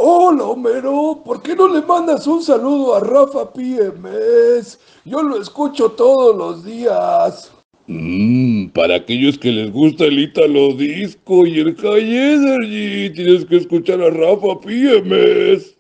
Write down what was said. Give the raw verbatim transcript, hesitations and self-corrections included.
Hola, Homero, ¿por qué no le mandas un saludo a Rafa P M S? Yo lo escucho todos los días. Mmm, para aquellos que les gusta el Italo Disco y el High Energy, tienes que escuchar a Rafa P M S.